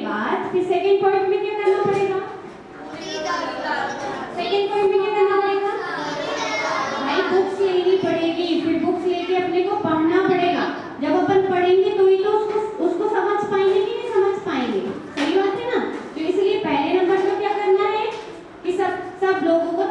बाद फिर second point में क्या करना पड़ेगा? सेकंड पॉइंट में क्या करना पड़ेगा? भाई बुक्स लेनी पड़ेगी, फिर बुक्स लेके अपने को पढ़ना पड़ेगा। जब अपन पढ़ेंगे तो ही तो उसको समझ पाएंगे कि नहीं समझ पाएंगे। सही बात है ना? तो इसलिए पहले नंबर पर क्या करना है कि सब लोगों को